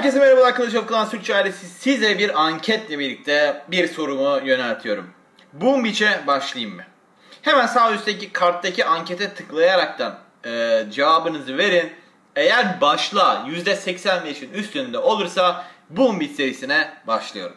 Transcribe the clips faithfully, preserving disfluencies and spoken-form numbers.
Herkese merhabalar, Kılıç of Clans Türkçe ailesi. Size bir anketle birlikte bir sorumu yöneltiyorum. Boom Beach'e başlayayım mı? Hemen sağ üstteki karttaki ankete tıklayaraktan e, cevabınızı verin. Eğer başla yüzde seksen beşin üstünde olursa Boom Beach serisine başlıyorum.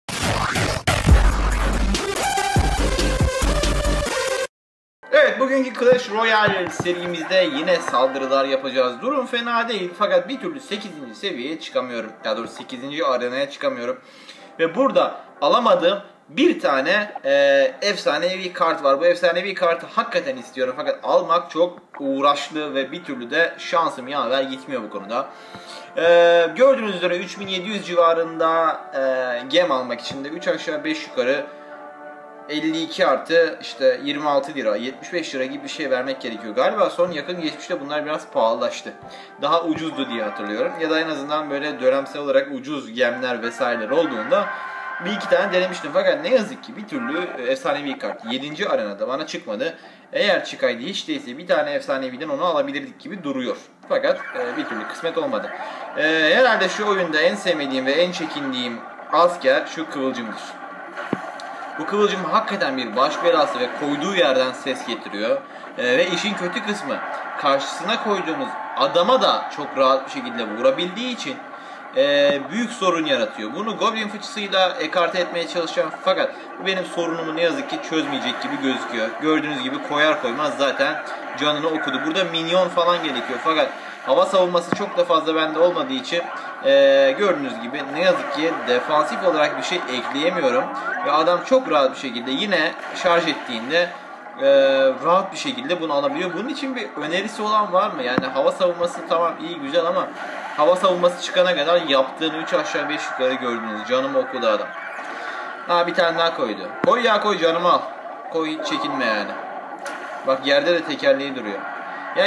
Evet, bugünkü Clash Royale serimizde yine saldırılar yapacağız. Durum fena değil fakat bir türlü sekizinci seviyeye çıkamıyorum. Ya doğrusu sekizinci arenaya çıkamıyorum. Ve burada alamadığım bir tane e, efsanevi kart var. Bu efsanevi kartı hakikaten istiyorum fakat almak çok uğraşlı ve bir türlü de şansım yaver gitmiyor bu konuda. E, gördüğünüz üzere üç bin yedi yüz civarında e, gem almak için de üç aşağı beş yukarı elli iki artı işte yirmi altı lira, yetmiş beş lira gibi bir şey vermek gerekiyor. Galiba son yakın geçmişte bunlar biraz pahalılaştı. Daha ucuzdu diye hatırlıyorum. Ya da en azından böyle dönemsel olarak ucuz gemler vesaireler olduğunda bir iki tane denemiştim. Fakat ne yazık ki bir türlü efsanevi kart yedinci arenada bana çıkmadı. Eğer çıkaydı hiç değilse bir tane efsaneviden onu alabilirdik gibi duruyor. Fakat e, bir türlü kısmet olmadı. E, herhalde şu oyunda en sevmediğim ve en çekindiğim asker şu kıvılcımdır. Bu kıvılcım hakikaten bir baş belası ve koyduğu yerden ses getiriyor. Ee, ve işin kötü kısmı, karşısına koyduğumuz adama da çok rahat bir şekilde vurabildiği için e, büyük sorun yaratıyor. Bunu Goblin fıçısıyla ekarte etmeye çalışacağım fakat bu benim sorunumu ne yazık ki çözmeyecek gibi gözüküyor. Gördüğünüz gibi koyar koymaz zaten canını okudu. Burada minyon falan gerekiyor fakat hava savunması çok da fazla bende olmadığı için e, gördüğünüz gibi ne yazık ki defansif olarak bir şey ekleyemiyorum. Ve adam çok rahat bir şekilde yine şarj ettiğinde e, rahat bir şekilde bunu alabiliyor. Bunun için bir önerisi olan var mı? Yani hava savunması tamam iyi güzel ama hava savunması çıkana kadar yaptığını üç aşağı beş yukarı gördünüz. Canımı okudu adam. Ha bir tane daha koydu. Koy ya koy canımı al. Koy hiç çekinme yani. Bak yerde de tekerleği duruyor. Ya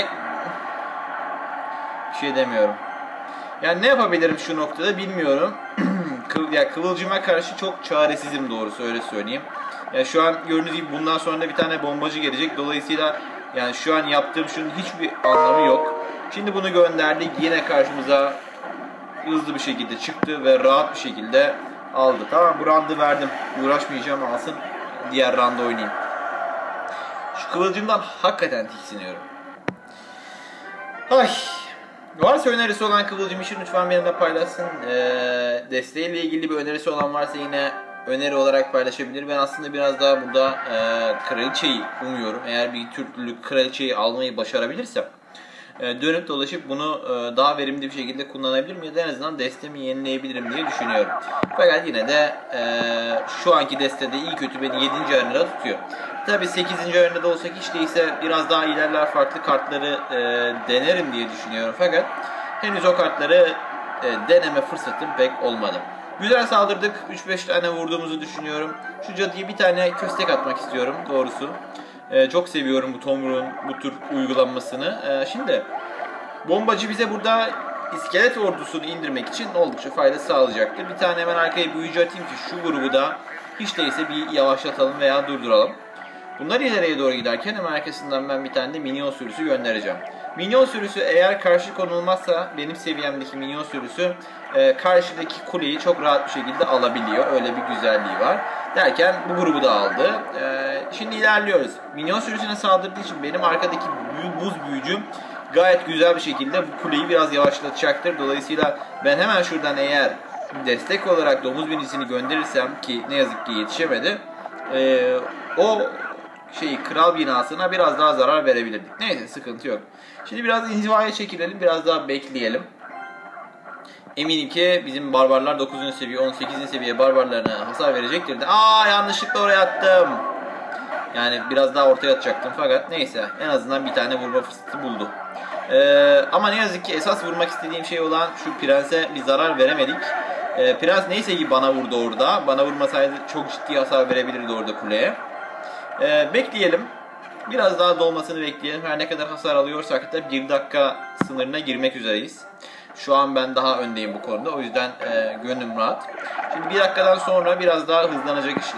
bir şey demiyorum. Yani ne yapabilirim şu noktada bilmiyorum. Ya kıvılcıma karşı çok çaresizim doğrusu öyle söyleyeyim. Ya şu an gördüğünüz gibi bundan sonra da bir tane bombacı gelecek. Dolayısıyla yani şu an yaptığım şunun hiçbir anlamı yok. Şimdi bunu gönderdik. Yine karşımıza hızlı bir şekilde çıktı ve rahat bir şekilde aldı. Tamam bu roundu verdim. Uğraşmayacağım alsın. Diğer roundu oynayayım. Şu kıvılcımdan hakikaten tiksiniyorum. Ay. Varsa önerisi olan Kıvılcım için lütfen benimle paylaşsın. Ee, desteğiyle ilgili bir önerisi olan varsa yine öneri olarak paylaşabilir. Ben aslında biraz daha burada e, kraliçeyi umuyorum. Eğer bir türlü kraliçeyi almayı başarabilirsem e, dönüp dolaşıp bunu e, daha verimli bir şekilde kullanabilirim ya da en azından destemi yenileyebilirim diye düşünüyorum. Fakat yine de e, şu anki destede iyi kötü beni yedinci arenada tutuyor. Tabi sekizinci arenada olsak hiç değilse biraz daha ilerler farklı kartları e, denerim diye düşünüyorum. Fakat henüz o kartları e, deneme fırsatım pek olmadı. Güzel saldırdık. üç beş tane vurduğumuzu düşünüyorum. Şu cadıya bir tane köstek atmak istiyorum doğrusu. E, çok seviyorum bu tomruğun bu tür uygulanmasını. E, şimdi bombacı bize burada iskelet ordusunu indirmek için oldukça fayda sağlayacaktır. Bir tane hemen arkaya büyücü atayım ki şu grubu da hiç değilse bir yavaşlatalım veya durduralım. Bunlar ileriye doğru giderken hemen arkasından ben bir tane de minyon sürüsü göndereceğim. Minyon sürüsü eğer karşı konulmazsa benim seviyemdeki minyon sürüsü e, karşıdaki kuleyi çok rahat bir şekilde alabiliyor. Öyle bir güzelliği var. Derken bu grubu da aldı. E, şimdi ilerliyoruz. Minyon sürüsüne saldırdığı için benim arkadaki büyü, buz büyücüm gayet güzel bir şekilde bu kuleyi biraz yavaşlatacaktır. Dolayısıyla ben hemen şuradan eğer destek olarak domuz binisini gönderirsem ki ne yazık ki yetişemedi. E, o şeyi kral binasına biraz daha zarar verebilirdik. Neyse sıkıntı yok. Şimdi biraz inzivaya çekilelim. Biraz daha bekleyelim. Eminim ki bizim barbarlar dokuzuncu seviye on sekizinci seviye barbarlarına hasar verecektir de. Aa yanlışlıkla oraya attım. Yani biraz daha ortaya atacaktım fakat neyse. En azından bir tane vurma fırsatı buldu. Ee, ama ne yazık ki esas vurmak istediğim şey olan şu prense bir zarar veremedik. Ee, prens neyse ki bana vurdu orada. Bana vurmasaydı çok ciddi hasar verebilirdi orada kuleye. Ee, bekleyelim. Biraz daha dolmasını bekleyelim. Her ne kadar hasar alıyorsak da bir dakika sınırına girmek üzereyiz. Şu an ben daha öndeyim bu konuda. O yüzden e, gönlüm rahat. Şimdi bir dakikadan sonra biraz daha hızlanacak işler.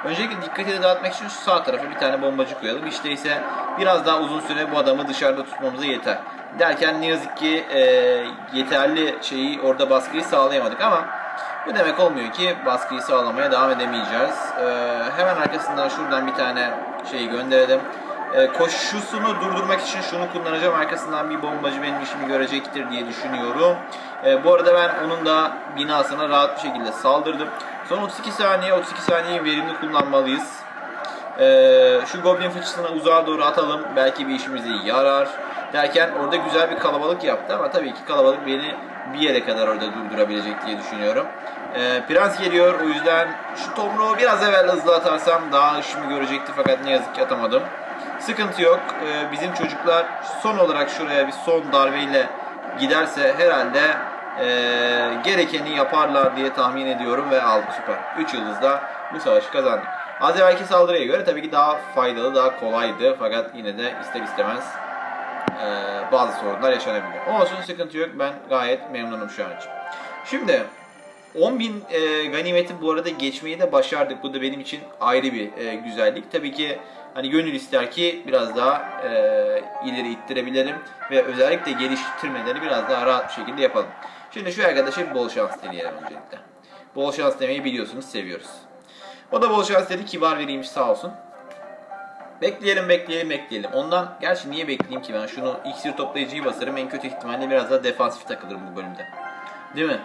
Öncelikle dikkatini dağıtmak için şu sağ tarafa bir tane bombacı koyalım. İşte ise biraz daha uzun süre bu adamı dışarıda tutmamıza yeter. Derken ne yazık ki e, yeterli şeyi orada baskıyı sağlayamadık ama bu demek olmuyor ki baskıyı sağlamaya devam edemeyeceğiz. E, hemen arkasından şuradan bir tane şeyi gönderelim. E, koşusunu durdurmak için şunu kullanacağım. Arkasından bir bombacı benim işimi görecektir diye düşünüyorum. E, bu arada ben onun da binasına rahat bir şekilde saldırdım. Son otuz iki saniye, otuz iki saniyeyi verimli kullanmalıyız. E, şu goblin fıçısını uzağa doğru atalım. Belki bir işimize yarar. Derken orada güzel bir kalabalık yaptı ama tabii ki kalabalık beni bir yere kadar orada durdurabilecek diye düşünüyorum. E, Prens geliyor. O yüzden şu tomruğu biraz evvel hızlı atarsam daha işimi görecekti fakat ne yazık ki atamadım. Sıkıntı yok. Ee, bizim çocuklar son olarak şuraya bir son darbeyle giderse herhalde e, gerekeni yaparlar diye tahmin ediyorum ve aldık, süper. üç yıldızda bu savaşı kazandık. Az evvelki saldırıya göre tabii ki daha faydalı, daha kolaydı fakat yine de ister istemez e, bazı sorunlar yaşanabiliyor. Olsun, sıkıntı yok. Ben gayet memnunum şu an için. Şimdi on bin e, ganimeti bu arada geçmeyi de başardık. Bu da benim için ayrı bir e, güzellik. Tabii ki hani gönül ister ki biraz daha e, ileri ittirebilirim ve özellikle geliştirmeleri biraz daha rahat bir şekilde yapalım. Şimdi şu arkadaşa bol şans dileyelim öncelikle. Bol şans demeyi biliyorsunuz, seviyoruz. O da bol şans dedi, kibar biriymiş sağ olsun. Bekleyelim, bekleyelim, bekleyelim. Ondan, gerçi niye bekleyeyim ki ben? Şunu iksir toplayıcıyı basarım. En kötü ihtimalle biraz daha defansif takılırım bu bölümde. Değil mi?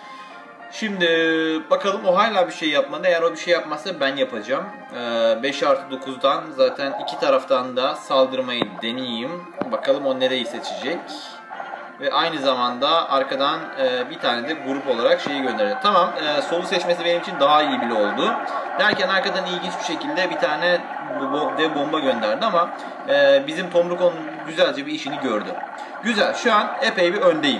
Şimdi bakalım o hala bir şey yapmadı. Eğer o bir şey yapmazsa ben yapacağım. Ee, beş artı dokuzdan zaten iki taraftan da saldırmayı deneyeyim. Bakalım o nereyi seçecek. Ve aynı zamanda arkadan e, bir tane de grup olarak şeyi gönderecek. Tamam, e, solu seçmesi benim için daha iyi bile oldu. Derken arkadan ilginç bir şekilde bir tane dev bomba gönderdi ama e, bizim Tomruk onun güzelce bir işini gördü. Güzel, şu an epey bir öndeyim.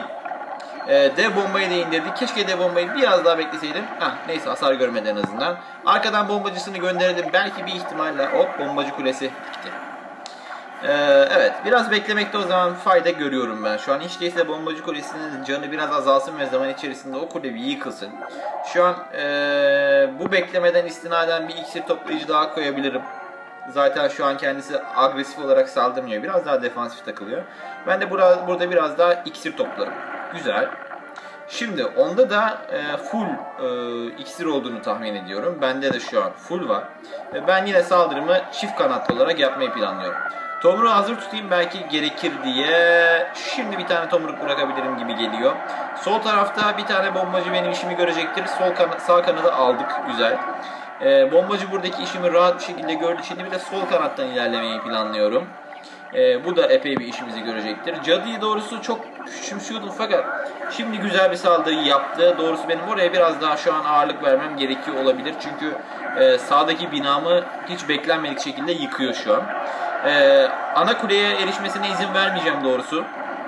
E, dev bombayı da indirdik. Keşke dev bombayı biraz daha bekleseydim. Heh, neyse, hasar görmedi en azından. Arkadan bombacısını gönderdim. Belki bir ihtimalle hop bombacı kulesi gitti. Ee, evet, biraz beklemekte o zaman fayda görüyorum ben. Şu an hiç değilse bombacı kulesinin canı biraz azalsın ve zaman içerisinde o kule bir yıkılsın. Şu an ee, bu beklemeden istinaden bir iksir toplayıcı daha koyabilirim. Zaten şu an kendisi agresif olarak saldırmıyor. Biraz daha defansif takılıyor. Ben de burada, burada biraz daha iksir toplarım. Güzel. Şimdi onda da e, full e, iksir olduğunu tahmin ediyorum. Bende de şu an full var. E, ben yine saldırımı çift kanatlı olarak yapmayı planlıyorum. Tomruğu hazır tutayım belki gerekir diye. Şimdi bir tane tomruk bırakabilirim gibi geliyor. Sol tarafta bir tane bombacı benim işimi görecektir. Sol kana sağ kanadı aldık. Güzel. E, bombacı buradaki işimi rahat bir şekilde gördü. Şimdi bir de sol kanattan ilerlemeyi planlıyorum. E, bu da epey bir işimizi görecektir. Cadıyı doğrusu çok küçümsüyordum fakat şimdi güzel bir saldırı yaptı. Doğrusu benim oraya biraz daha şu an ağırlık vermem gerekiyor olabilir. Çünkü e, sağdaki binamı hiç beklenmedik şekilde yıkıyor şu an. E, ana kuleye erişmesine izin vermeyeceğim doğrusu.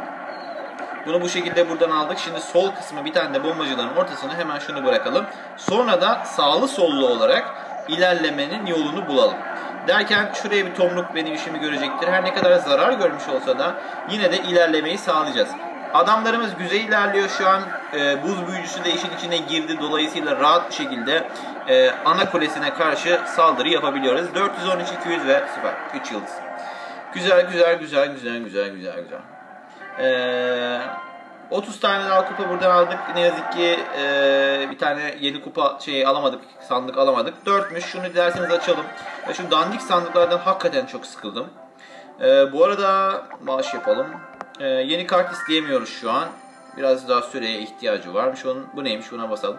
Bunu bu şekilde buradan aldık. Şimdi sol kısmı bir tane de bombacıların ortasına hemen şunu bırakalım. Sonra da sağlı sollu olarak ilerlemenin yolunu bulalım. Derken şuraya bir tomruk benim işimi görecektir. Her ne kadar zarar görmüş olsa da yine de ilerlemeyi sağlayacağız. Adamlarımız güzel ilerliyor şu an. E, buz büyücüsü de işin içine girdi. Dolayısıyla rahat bir şekilde e, ana kulesine karşı saldırı yapabiliyoruz. dört yüz on üç iki yüz ve süper. üç yıldız. Güzel güzel güzel güzel güzel güzel güzel. Eee... otuz tane daha kupa buradan aldık. Ne yazık ki e, bir tane yeni kupa şeyi alamadık. Sandık alamadık. dörtmüş. Şunu dilerseniz açalım. Ve şu dandik sandıklardan hakikaten çok sıkıldım. E, bu arada maaş yapalım. E, yeni kart isteyemiyoruz şu an. Biraz daha süreye ihtiyacı varmış onun. Bu neymiş? Buna basalım.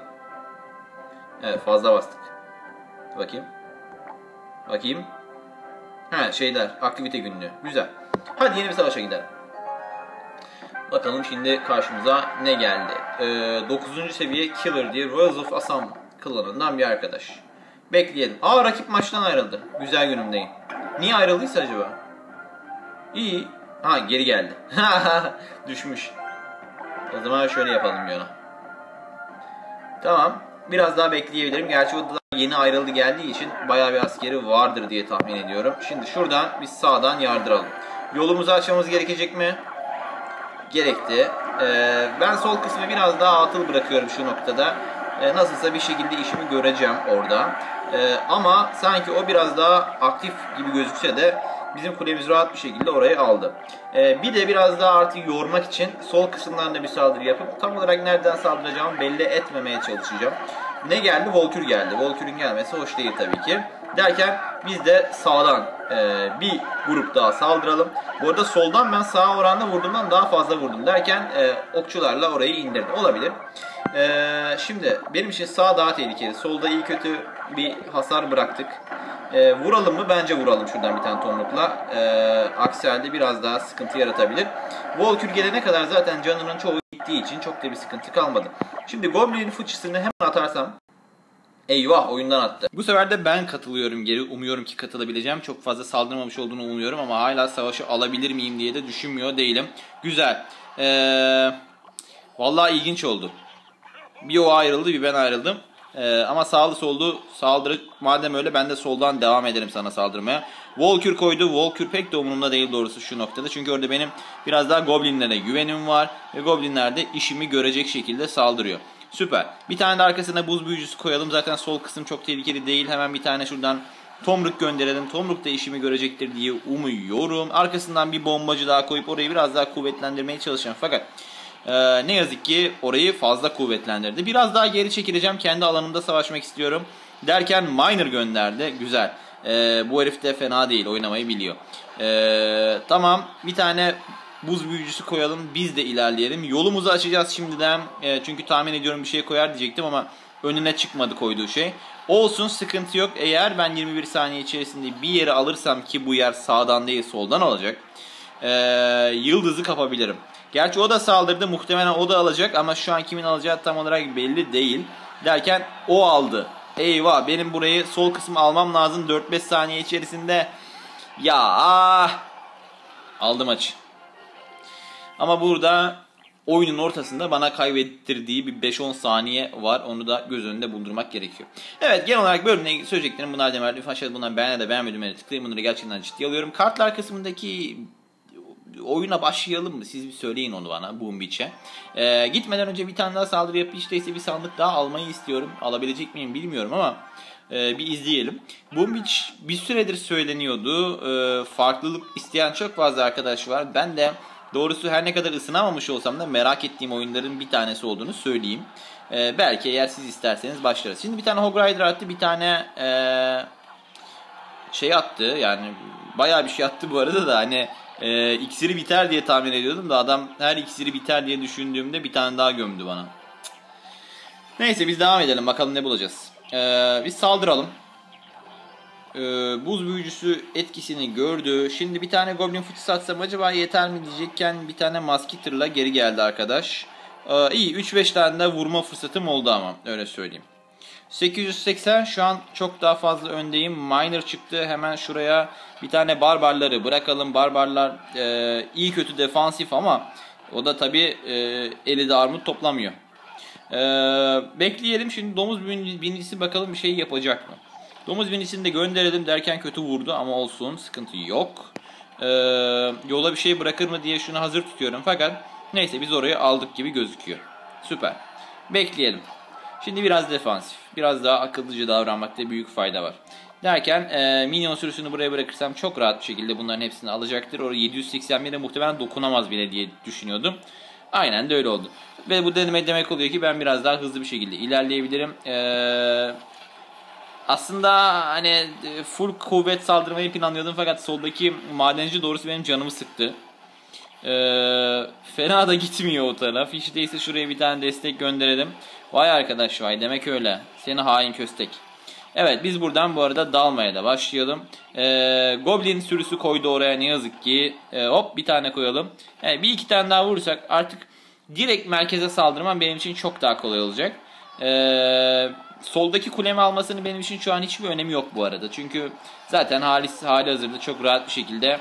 Evet, fazla bastık. Bakayım. Bakayım. Ha, şeyler. Aktivite günlüğü. Güzel. Hadi yeni bir savaşa gidelim. Bakalım şimdi karşımıza ne geldi. Ee, dokuzuncu seviye Killer diye Royals of Assam klanından bir arkadaş. Bekleyelim. Aa, rakip maçtan ayrıldı. Güzel günümdeyim. Niye ayrıldıysa acaba? İyi. Ha, geri geldi. Düşmüş. O zaman şöyle yapalım yana. Tamam. Biraz daha bekleyebilirim. Gerçi o da yeni ayrıldı geldiği için bayağı bir askeri vardır diye tahmin ediyorum. Şimdi şuradan biz sağdan yardıralım. Yolumuzu açmamız gerekecek mi? Gerekti. Ee, ben sol kısmı biraz daha atıl bırakıyorum şu noktada. E, nasılsa bir şekilde işimi göreceğim orada. E, ama sanki o biraz daha aktif gibi gözükse de bizim kulemiz rahat bir şekilde orayı aldı. E, bir de biraz daha artık yormak için sol kısımlarında bir saldırı yapıp tam olarak nereden saldıracağımı belli etmemeye çalışacağım. Ne geldi? Volkür geldi. Volkür'ün gelmesi hoş değil tabii ki. Derken biz de sağdan e, bir grup daha saldıralım. Bu arada soldan ben sağa oranla vurduğumdan daha fazla vurdum derken e, okçularla orayı indirdim. Olabilir. E, şimdi benim için sağ daha tehlikeli. Solda iyi kötü bir hasar bıraktık. E, vuralım mı? Bence vuralım şuradan bir tane tomrukla. E, aksi halde biraz daha sıkıntı yaratabilir. Volkür gelene kadar zaten canının çoğu gittiği için çok da bir sıkıntı kalmadı. Şimdi Goblin'in fıçısını hemen atarsam, eyvah oyundan attı. Bu sefer de ben katılıyorum geri. Umuyorum ki katılabileceğim. Çok fazla saldırmamış olduğunu umuyorum ama hala savaşı alabilir miyim diye de düşünmüyor değilim. Güzel. Ee, vallahi ilginç oldu. Bir o ayrıldı, bir ben ayrıldım. Ee, ama sağlı sollu saldırı. Madem öyle ben de soldan devam ederim sana saldırmaya. Volkür koydu. Volkür pek de umurumda değil doğrusu şu noktada. Çünkü orada benim biraz daha goblinlere güvenim var. Ve goblinler de işimi görecek şekilde saldırıyor. Süper. Bir tane de arkasına buz büyücüsü koyalım. Zaten sol kısım çok tehlikeli değil. Hemen bir tane şuradan tomruk gönderelim. Tomruk da işimi görecektir diye umuyorum. Arkasından bir bombacı daha koyup orayı biraz daha kuvvetlendirmeye çalışacağım. Fakat e, ne yazık ki orayı fazla kuvvetlendirdi. Biraz daha geri çekileceğim. Kendi alanımda savaşmak istiyorum. Derken Miner gönderdi. Güzel. E, bu herif de fena değil. Oynamayı biliyor. E, tamam. Bir tane buz büyücüsü koyalım. Biz de ilerleyelim. Yolumuzu açacağız şimdiden. E, çünkü tahmin ediyorum bir şey koyar diyecektim ama önüne çıkmadı koyduğu şey. Olsun, sıkıntı yok. Eğer ben yirmi bir saniye içerisinde bir yeri alırsam ki bu yer sağdan değil soldan olacak. E, yıldızı kapabilirim. Gerçi o da saldırdı. Muhtemelen o da alacak ama şu an kimin alacağı tam olarak belli değil. Derken o aldı. Eyvah, benim burayı sol kısmı almam lazım dört beş saniye içerisinde. Ya ah. Aldım maçı. Ama burada oyunun ortasında bana kaybettirdiği bir beş on saniye var. Onu da göz önünde bulundurmak gerekiyor. Evet, genel olarak bölümle ilgili söyleyeceklerim bunlar demek. Lütfen aşağıda bunları beğen de beğenmediğimleri tıklayın. Bunları gerçekten ciddiye alıyorum. Kartlar kısmındaki oyuna başlayalım mı? Siz bir söyleyin onu bana Boom Beach'e. Ee, gitmeden önce bir tane daha saldırı yapıp işte ise bir sandık daha almayı istiyorum. Alabilecek miyim bilmiyorum ama e, bir izleyelim. Boom Beach bir süredir söyleniyordu. E, farklılık isteyen çok fazla arkadaş var. Ben de doğrusu her ne kadar ısınamamış olsam da merak ettiğim oyunların bir tanesi olduğunu söyleyeyim. Ee, belki eğer siz isterseniz başlarız. Şimdi bir tane Hog Rider attı. Bir tane ee, şey attı. Yani bayağı bir şey attı bu arada da hani e, iksiri biter diye tahmin ediyordum da adam her iksiri biter diye düşündüğümde bir tane daha gömdü bana. Neyse biz devam edelim. Bakalım ne bulacağız. Ee, biz saldıralım. Ee, buz büyücüsü etkisini gördü. Şimdi bir tane Goblin fıçısı atsam acaba yeter mi diyecekken bir tane Maskiter'la geri geldi arkadaş. Ee, iyi üç beş tane de vurma fırsatım oldu ama öyle söyleyeyim. sekiz yüz seksen şu an çok daha fazla öndeyim. Miner çıktı. Hemen şuraya bir tane barbarları bırakalım. Barbarlar e, iyi kötü defansif ama o da tabi e, eli de armut toplamıyor. E, bekleyelim. Şimdi domuz binicisi bakalım bir şey yapacak mı? Domuz binisini de gönderelim derken kötü vurdu ama olsun, sıkıntı yok. Ee, yola bir şey bırakır mı diye şunu hazır tutuyorum fakat neyse biz orayı aldık gibi gözüküyor. Süper. Bekleyelim. Şimdi biraz defansif, biraz daha akıllıca davranmakta büyük fayda var. Derken e, minyon sürüsünü buraya bırakırsam çok rahat bir şekilde bunların hepsini alacaktır. Oraya yedi yüz seksen bire muhtemelen dokunamaz bile diye düşünüyordum. Aynen de öyle oldu. Ve bu deneme demek oluyor ki ben biraz daha hızlı bir şekilde ilerleyebilirim. Eee... Aslında hani full kuvvet saldırmayı planlıyordum fakat soldaki madenci doğrusu benim canımı sıktı. Ee, fena da gitmiyor o taraf. Hiç değilse şuraya bir tane destek gönderelim. Vay arkadaş vay, demek öyle. Seni hain köstek. Evet biz buradan bu arada dalmaya da başlayalım. Ee, Goblin sürüsü koydu oraya ne yazık ki. Ee, hop bir tane koyalım. Yani bir iki tane daha vurursak artık direkt merkeze saldırmam benim için çok daha kolay olacak. Eee... Soldaki kulemi almasının benim için şu an hiçbir önemi yok bu arada. Çünkü zaten hali, hali hazırda çok rahat bir şekilde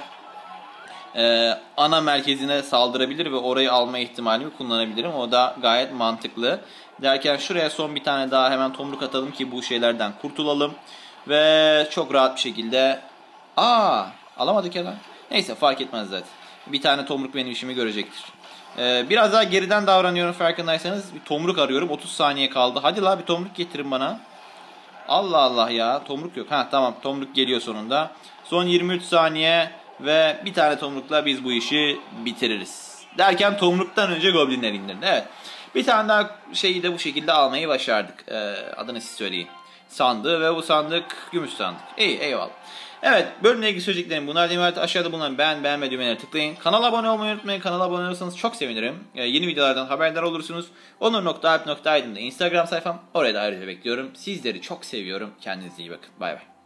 e, ana merkezine saldırabilir ve orayı alma ihtimalimi kullanabilirim. O da gayet mantıklı. Derken şuraya son bir tane daha hemen tomruk atalım ki bu şeylerden kurtulalım. Ve çok rahat bir şekilde... Aa, alamadık ya lan. Neyse fark etmez zaten. Bir tane tomruk benim işimi görecektir. Ee, biraz daha geriden davranıyorum farkındaysanız. Bir tomruk arıyorum. otuz saniye kaldı. Hadi la bir tomruk getirin bana. Allah Allah ya. Tomruk yok. Ha tamam, tomruk geliyor sonunda. Son yirmi üç saniye ve bir tane tomrukla biz bu işi bitiririz. Derken tomruktan önce goblinler indirildi. Evet. Bir tane daha şeyi de bu şekilde almayı başardık. Ee, adını siz söyleyin. Sandığı ve bu sandık gümüş sandık. İyi, eyvallah. Evet, bölümle ilgili söyleyeceklerim bunlar. Demin aşağıda bulunan beğen beğenme düğmelerine tıklayın. Kanala abone olmayı unutmayın. Kanala abone olursanız çok sevinirim. Ee, yeni videolardan haberdar olursunuz. onur nokta alp nokta aydın'da Instagram sayfam. Oraya da ayrıca bekliyorum. Sizleri çok seviyorum. Kendinize iyi bakın. Bay bay.